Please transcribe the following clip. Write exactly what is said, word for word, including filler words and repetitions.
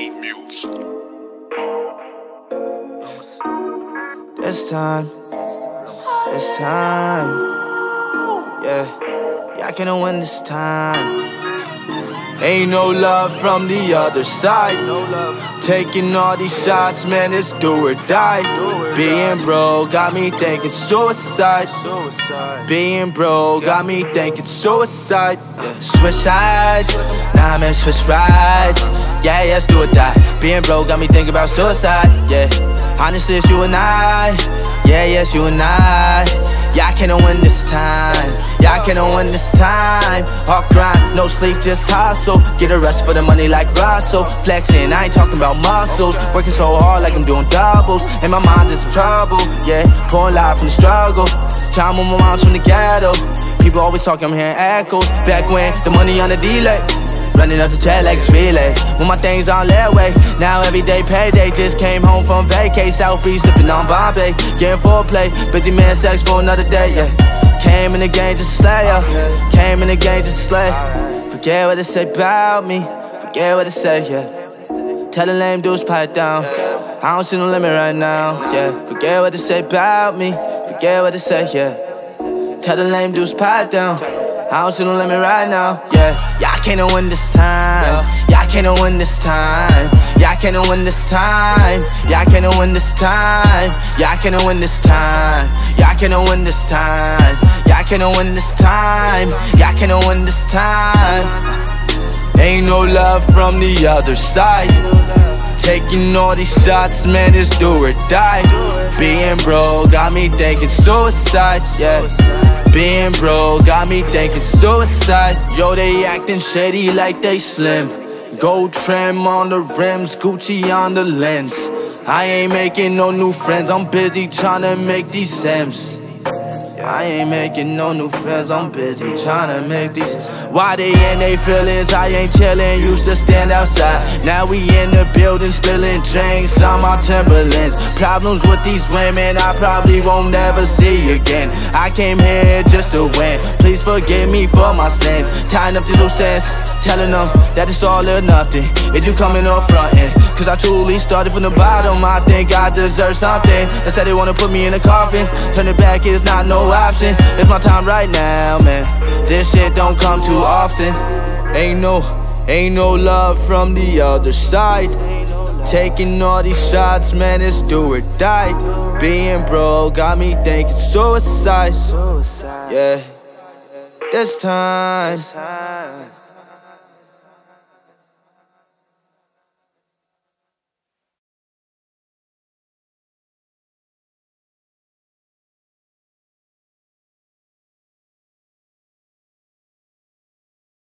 Beat music. This time, this time, yeah, yeah, I can win this time. Ain't no love from the other side. Taking all these shots, man, it's do or die. Being broke got me thinking suicide. Being broke got me thinking suicide. Yeah. Switch sides, nah man, switch rides. Yeah, yeah, it's do or die. Being broke got me thinking about suicide. Yeah, honestly, it's you and I. Yeah, yes, you and I. Yeah, I can't win this time. Yeah, I can't win this time. Hard grind, no sleep, just hustle. Get a rush for the money like Russell. Flexing, I ain't talking about muscles. Working so hard like I'm doing doubles. In my mind, there's some trouble. Yeah, pouring life from the struggle. Trying to move my moms from the ghetto. People always talking, I'm hearing echoes. Back when the money on the delay. Running up the jet like it's relay. When my things on their way. Now everyday payday. Just came home from vacay. South Beach sipping on Bombay. Getting foreplay. Busy man sex for another day, yeah. Came in the game just to slay, yeah. Came in the game just to slay. Forget what they say about me. Forget what they say, yeah. Tell the lame dudes pipe down. I don't see no limit right now, yeah. Forget what they say about me. Forget what they say, yeah. Tell the lame dudes pipe down. I don't see no limit right now, yeah. Yeah, I can't win this time. Yeah, I can't win this time. Yeah, I can't win this time. Yeah, I can't win this time. Yeah, I can't win this time. Yeah, I can't win this time. Yeah, I can't win this time. Yeah, I can't win this time. Ain't no love from the other side. Taking all these shots, man, it's do or die. Being broke got me thinking suicide, yeah. Being broke got me thinking suicide. Yo, they acting shady like they slim. Gold trim on the rims, Gucci on the lens. I ain't making no new friends, I'm busy tryna make these Sims. I ain't making no new friends, I'm busy tryna make these. Why they in they feelings, I ain't chillin', used to stand outside. Now we in the building spilling drinks on my Timberlands. Problems with these women I probably won't ever see again. I came here just to win, please forgive me for my sins. Tying up the loose ends, telling them that it's all or nothing. Is you coming or frontin'? Cause I truly started from the bottom, I think I deserve something. Instead they wanna put me in a coffin, turn it back is not no option. It's my time right now, man. This shit don't come too often. Ain't no, ain't no love from the other side. Taking all these shots, man, it's do or die. Being broke got me thinking suicide. Yeah, this time.